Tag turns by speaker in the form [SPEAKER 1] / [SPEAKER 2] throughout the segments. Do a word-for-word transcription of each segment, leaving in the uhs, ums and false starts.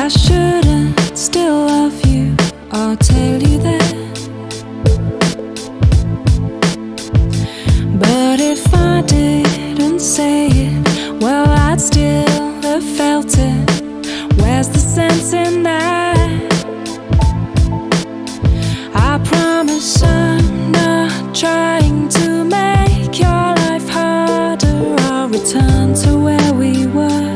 [SPEAKER 1] shouldn't still love you or tell you that. But if I didn't say it, well, I'd still have felt it. Where's the sense in that? I promise I'm not trying to make your life harder. I'll return to where we were.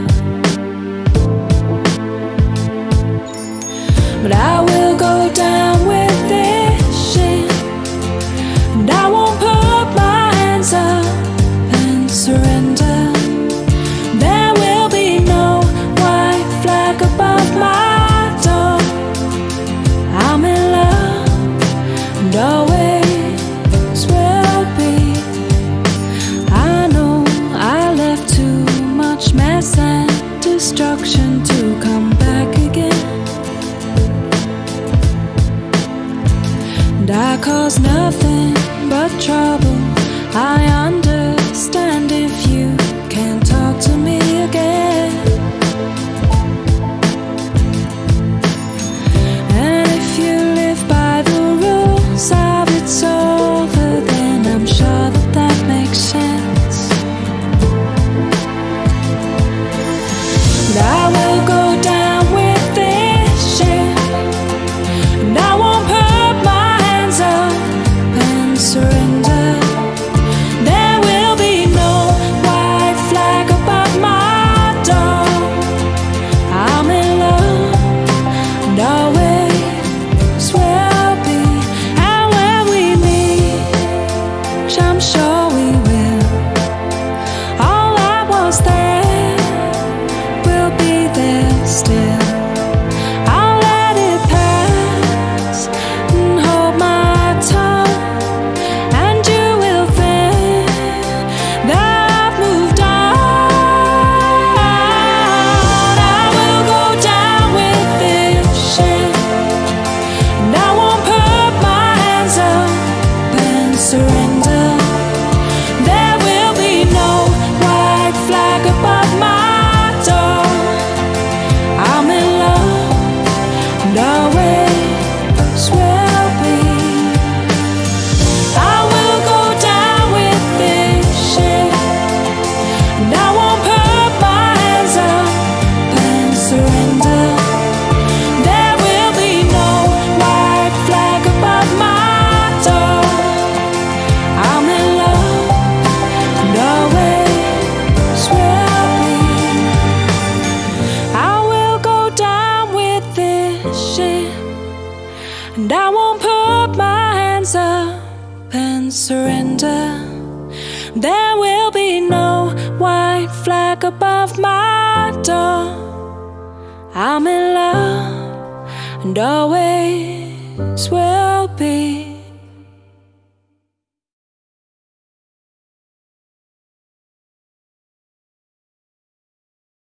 [SPEAKER 1] But I will go down with this shit, and I won't put my hands up and surrender. There will be no white flag above my door. I'm in love and always will be. I know I left too much mess and destruction to come back again. And I cause nothing but trouble. I understand if you can't talk to me again. And if you live by the rules of it's over, then I'm sure that that makes sense. And I will go down with this shit, and I won't put my hands up and surrender. There will be no white flag above my door. I'm in love and always will be. And when we meet, which I'm sure we will, all that was there will be there still. I'll let it pass and hold my tongue, and you will think that I've moved on. I will go down with this shit, and I won't put my hands up and surrender. There will be no white flag above my door. I'm in love and always will be. I will go down with this shit, and I won't put my hands up and surrender. There will be no white flag above my door. I'm in love and always will be. I will go down with this shit, and I won't put my hands up and surrender. There will be no white flag above my door. I'm in love and always will be.